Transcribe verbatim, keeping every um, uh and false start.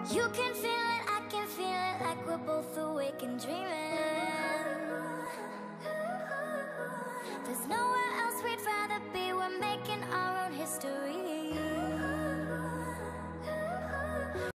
You can feel it, I can feel it, like we're both awake and dreaming. There's nowhere else we'd rather be, we're making our own history.